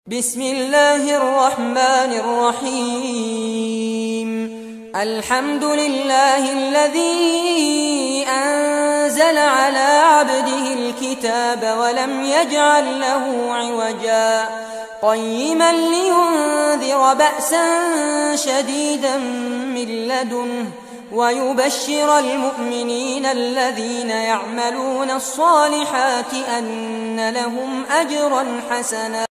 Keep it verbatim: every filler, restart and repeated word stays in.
بسم الله الرحمن الرحيم. الحمد لله الذي أنزل على عبده الكتاب ولم يجعل له عوجا قيما لينذر بأسا شديدا من لدنه ويبشر المؤمنين الذين يعملون الصالحات أن لهم أجرا حسنا.